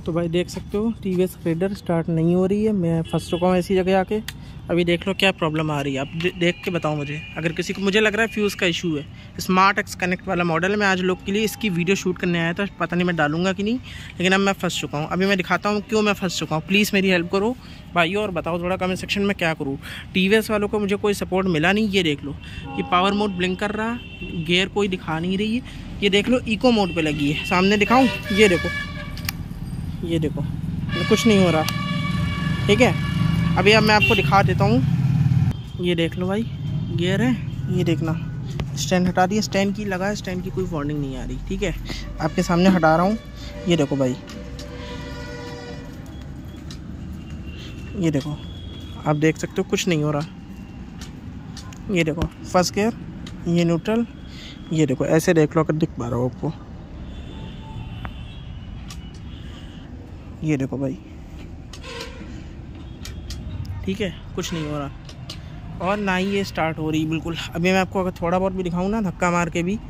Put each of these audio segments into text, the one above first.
तो भाई देख सकते हो टीवीएस रेडर स्टार्ट नहीं हो रही है। मैं फंस चुका हूँ ऐसी जगह आके। अभी देख लो क्या प्रॉब्लम आ रही है, आप देख के बताओ मुझे। अगर किसी को, मुझे लग रहा है फ्यूज़ का इशू है। स्मार्ट एक्स कनेक्ट वाला मॉडल है। मैं आज लोग के लिए इसकी वीडियो शूट करने आया था, पता नहीं मैं डालूंगा कि नहीं, लेकिन अब मैं फंस चुका हूँ। अभी मैं दिखाता हूँ क्यों मैं फंस चुका हूँ। प्लीज़ मेरी हेल्प करो भाइयों और बताओ थोड़ा कमेंट सेक्शन में क्या करूँ। टीवीएस वालों को मुझे कोई सपोर्ट मिला नहीं। ये देख लो, ये पावर मोड ब्लिंक कर रहा, गियर कोई दिखा नहीं रही है। ये देख लो इको मोड पे लगी है, सामने दिखाऊं, ये देखो, ये देखो, कुछ नहीं हो रहा। ठीक है, अभी अब मैं आपको दिखा देता हूँ। ये देख लो भाई, गियर है, ये देखना, स्टैंड हटा दिया, स्टैंड की लगा है, स्टैंड की कोई वार्निंग नहीं आ रही। ठीक है, आपके सामने हटा रहा हूँ, ये देखो भाई, ये देखो, आप देख सकते हो कुछ नहीं हो रहा। ये देखो फर्स्ट गियर, ये न्यूट्रल, ये देखो, ऐसे देख लो अगर दिख पा रहा हो आपको। ये देखो भाई, ठीक है, कुछ नहीं हो रहा और ना ही ये स्टार्ट हो रही बिल्कुल। अभी मैं आपको अगर थोड़ा बहुत भी दिखाऊं ना, धक्का मार के भी,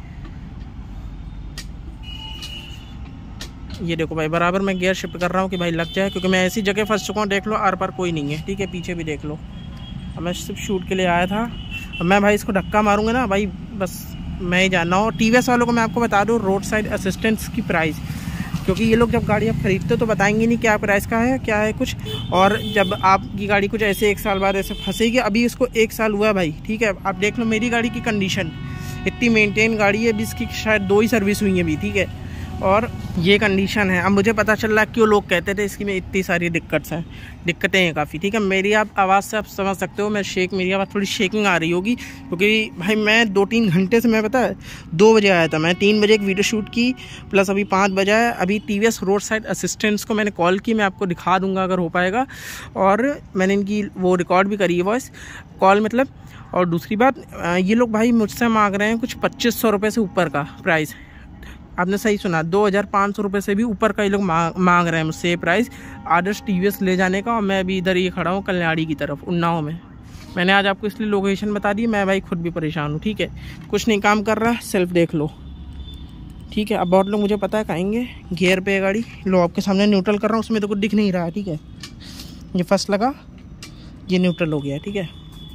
ये देखो भाई, बराबर मैं गियर शिफ्ट कर रहा हूँ कि भाई लग जाए, क्योंकि मैं ऐसी जगह फंस चुका हूँ। देख लो आर पार कोई नहीं है। ठीक है, पीछे भी देख लो। अब मैं सिर्फ शूट के लिए आया था। अब मैं भाई इसको धक्का मारूंगा ना भाई, बस मैं ही जानना हूँ। टीवीएस वालों को मैं आपको बता दूँ रोड साइड असिस्टेंस की प्राइस, क्योंकि ये लोग जब गाड़ी आप खरीदते हो तो बताएंगे नहीं क्या प्राइस का है, क्या है कुछ। और जब आपकी गाड़ी कुछ ऐसे 1 साल बाद ऐसे फंसेगी, अभी इसको 1 साल हुआ है भाई। ठीक है, आप देख लो मेरी गाड़ी की कंडीशन, इतनी मेंटेन गाड़ी है, अभी इसकी शायद 2 ही सर्विस हुई है अभी। ठीक है, और ये कंडीशन है। अब मुझे पता चल रहा है क्यों लोग कहते थे इसकी में इतनी सारी दिक्कतें हैं काफ़ी। ठीक है, मेरी आप आवाज़ से आप समझ सकते हो, मेरी आवाज़ थोड़ी शेकिंग आ रही होगी, क्योंकि भाई मैं 2-3 घंटे से, मैं पता है 2 बजे आया था, मैं 3 बजे एक वीडियो शूट की, प्लस अभी 5 बजे आया। अभी टीवीएस रोड साइड असिस्टेंट्स को मैंने कॉल की, मैं आपको दिखा दूँगा अगर हो पाएगा, और मैंने इनकी वो रिकॉर्ड भी करी है वॉइस कॉल मतलब। और दूसरी बात, ये लोग भाई मुझसे मांग रहे हैं कुछ 2500 रुपये से ऊपर का प्राइस। आपने सही सुना, 2500 रुपये से भी ऊपर का ये लोग मांग रहे हैं मुझसे ये प्राइस आदर्श टीवीएस ले जाने का। और मैं अभी इधर ये खड़ा हूँ कल्याणी की तरफ, उन्नाव में। मैंने आज आपको इसलिए लोकेशन बता दी, मैं भाई खुद भी परेशान हूँ। ठीक है, कुछ नहीं काम कर रहा, सेल्फ देख लो। ठीक है, अब बहुत लोग मुझे पता है कहेंगे गियर पे है गाड़ी। लो आपके सामने न्यूट्रल कर रहा हूँ, उसमें तो कुछ दिख नहीं रहा है। ठीक है, ये फर्स्ट लगा, ये न्यूट्रल हो गया। ठीक है,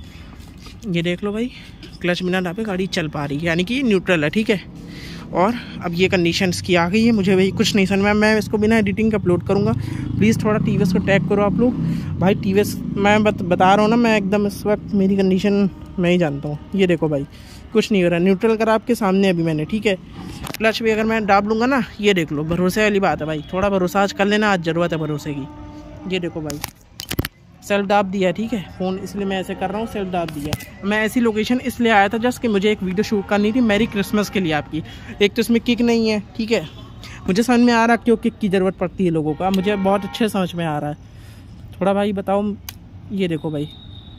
ये देख लो भाई, क्लच बिना दाबे गाड़ी चल पा रही है, यानी कि न्यूट्रल है। ठीक है, और अब ये कंडीशन इसकी आ गई है, मुझे भाई कुछ नहीं समझ में। मैं इसको बिना एडिटिंग का अपलोड करूँगा। प्लीज़ थोड़ा टीवीएस को टैग करो आप लोग भाई। टीवीएस मैं बता रहा हूँ ना, मैं एकदम इस वक्त मेरी कंडीशन मैं ही जानता हूँ। ये देखो भाई, कुछ नहीं हो रहा, न्यूट्रल करा आपके सामने अभी मैंने। ठीक है, क्लच भी अगर मैं दाब लूँगा ना, ये देख लो, भरोसे वाली बात है भाई। थोड़ा भरोसा आज कर लेना, आज ज़रूरत है भरोसे की। ये देखो भाई, सेल्फ दाब दिया। ठीक है, फ़ोन इसलिए मैं ऐसे कर रहा हूँ, सेल्फ दाब दिया। मैं ऐसी लोकेशन इसलिए आया था जस्ट कि मुझे एक वीडियो शूट करनी थी मैरी क्रिसमस के लिए आपकी। एक तो इसमें किक नहीं है। ठीक है, मुझे समझ में आ रहा है क्यों किक की ज़रूरत पड़ती है लोगों का, मुझे बहुत अच्छे समझ में आ रहा है। थोड़ा भाई बताओ, ये देखो भाई,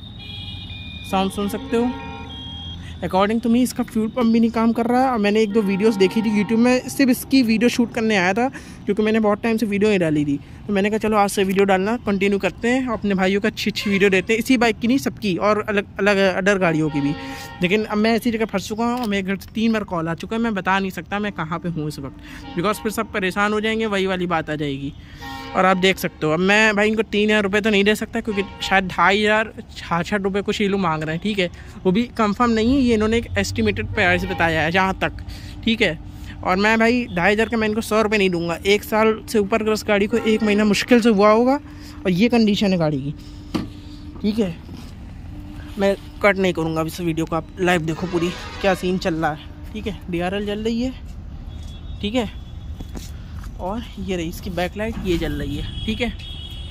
साउंड सुन सकते हो। अकॉर्डिंग टू मी इसका फ्यूल पंप भी नहीं काम कर रहा है। और मैंने 1-2 वीडियोस देखी थी यूट्यूब में, सिर्फ इसकी वीडियो शूट करने आया था, क्योंकि मैंने बहुत टाइम से वीडियो नहीं डाली थी। तो मैंने कहा चलो आज से वीडियो डालना कंटिन्यू करते हैं, अपने भाइयों को अच्छी वीडियो देते हैं, इसी बाइक की नहीं सबकी, और अलग अलग अदर गाड़ियों की भी। लेकिन अब मैं ऐसी जगह फंस चुका हूँ और मेरे घर से 3 बार कॉल आ चुका है। मैं बता नहीं सकता मैं कहाँ पर हूँ इस वक्त, बिकॉज फिर सब परेशान हो जाएंगे, वही वाली बात आ जाएगी। और आप देख सकते हो, अब मैं भाई इनको 3000 रुपये तो नहीं दे सकता, क्योंकि शायद 2500 रुपये कुछ ये लोग मांग रहे हैं। ठीक है, वो भी कंफर्म नहीं है, ये इन्होंने एक एस्टिमेटेड प्राइस बताया है जहाँ तक। ठीक है, और मैं भाई 2500 का मैं इनको 100 रुपये नहीं दूंगा। 1 साल से ऊपर का उस गाड़ी को 1 महीना मुश्किल से हुआ होगा, और ये कंडीशन है गाड़ी की। ठीक है, मैं कट नहीं करूँगा अब इस वीडियो को, आप लाइव देखो पूरी क्या सीन चल रहा है। ठीक है, DRL जल रही है। ठीक है, और ये रही इसकी बैकलाइट, ये जल रही है। ठीक है,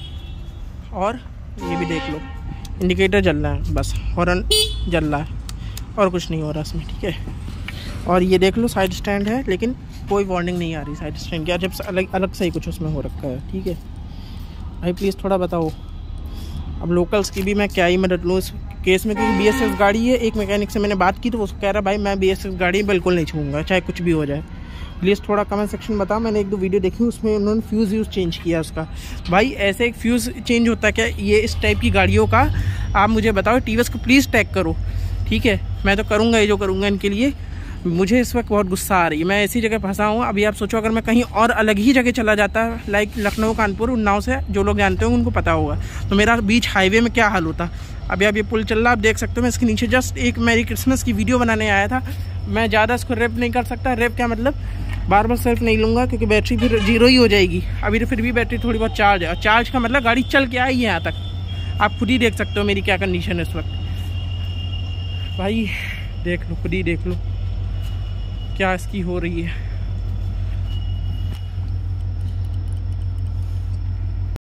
और ये भी देख लो, इंडिकेटर जल रहा है, बस हॉर्न जल रहा है, और कुछ नहीं हो रहा इसमें। ठीक है, और ये देख लो साइड स्टैंड है, लेकिन कोई वार्निंग नहीं आ रही साइड स्टैंड की, जब अलग से ही कुछ उसमें हो रखा है। ठीक है भाई, प्लीज़ थोड़ा बताओ। अब लोकल्स की भी मैं क्या ही मदद लूँ इस केस में, क्योंकि BS6 गाड़ी है। एक मैकेनिक से मैंने बात की तो वो कह रहा भाई मैं BS6 गाड़ी बिल्कुल नहीं छूँगा, चाहे कुछ भी हो जाए। प्लीज़ थोड़ा कमेंट सेक्शन में बताओ। मैंने 1-2 वीडियो देखी, उसमें उन्होंने फ्यूज़ चेंज किया उसका। भाई ऐसे एक फ्यूज़ चेंज होता है क्या ये इस टाइप की गाड़ियों का? आप मुझे बताओ, टीवीएस को प्लीज़ टैग करो। ठीक है, मैं तो करूँगा ये जो करूँगा इनके लिए। मुझे इस वक्त बहुत गुस्सा आ रही है, मैं ऐसी जगह फंसा हूँ। अभी आप सोचो अगर मैं कहीं और अलग ही जगह चला जाता, लाइक लखनऊ कानपुर, उन्नाव से जो लोग जानते होंगे उनको पता होगा, तो मेरा बीच हाईवे में क्या हाल होता। अभी आप ये पुल चल रहा, आप देख सकते हो। मैं इसके नीचे जस्ट एक मैरी क्रिसमस की वीडियो बनाने आया था। मैं ज़्यादा इसको रेप नहीं कर सकता। रेप क्या मतलब, बार बार सेल्फ नहीं लूँगा क्योंकि बैटरी फिर 0 ही हो जाएगी। अभी तो फिर भी बैटरी थोड़ी बहुत चार्ज है, और चार्ज का मतलब गाड़ी चल के आई है यहाँ तक। आप खुद ही देख सकते हो मेरी क्या कंडीशन है इस वक्त। भाई देख लो, खुद ही देख लो क्या इसकी हो रही है।